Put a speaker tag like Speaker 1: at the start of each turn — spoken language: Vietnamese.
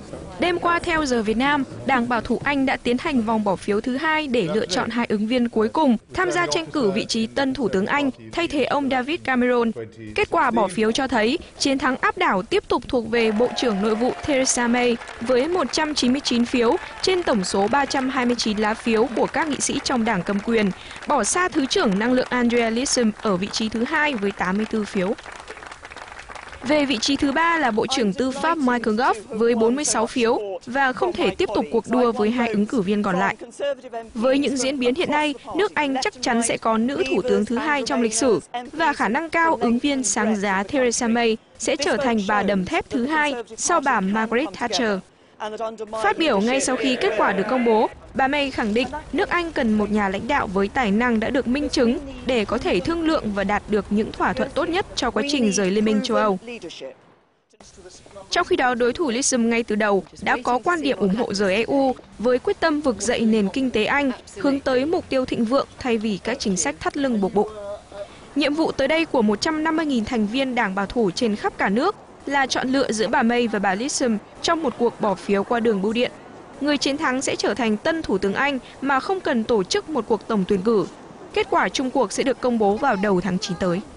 Speaker 1: Đêm qua theo giờ Việt Nam, Đảng Bảo thủ Anh đã tiến hành vòng bỏ phiếu thứ hai để lựa chọn hai ứng viên cuối cùng tham gia tranh cử vị trí tân Thủ tướng Anh thay thế ông David Cameron. Kết quả bỏ phiếu cho thấy chiến thắng áp đảo tiếp tục thuộc về Bộ trưởng Nội vụ Theresa May với 199 phiếu trên tổng số 329 lá phiếu của các nghị sĩ trong đảng cầm quyền, bỏ xa Thứ trưởng Năng lượng Andrea Leadsom ở vị trí thứ hai với 84 phiếu. Về vị trí thứ ba là Bộ trưởng Tư pháp Michael Gove với 46 phiếu và không thể tiếp tục cuộc đua với hai ứng cử viên còn lại. Với những diễn biến hiện nay, nước Anh chắc chắn sẽ có nữ thủ tướng thứ hai trong lịch sử và khả năng cao ứng viên sáng giá Theresa May sẽ trở thành bà đầm thép thứ hai sau bà Margaret Thatcher. Phát biểu ngay sau khi kết quả được công bố, bà May khẳng định nước Anh cần một nhà lãnh đạo với tài năng đã được minh chứng để có thể thương lượng và đạt được những thỏa thuận tốt nhất cho quá trình rời Liên minh châu Âu. Trong khi đó, đối thủ Leadsom ngay từ đầu đã có quan điểm ủng hộ rời EU với quyết tâm vực dậy nền kinh tế Anh, hướng tới mục tiêu thịnh vượng thay vì các chính sách thắt lưng buộc bụng. Nhiệm vụ tới đây của 150.000 thành viên Đảng Bảo thủ trên khắp cả nước là chọn lựa giữa bà May và bà Leadsom trong một cuộc bỏ phiếu qua đường bưu điện. Người chiến thắng sẽ trở thành tân Thủ tướng Anh mà không cần tổ chức một cuộc tổng tuyển cử. Kết quả chung cuộc sẽ được công bố vào đầu tháng 9 tới.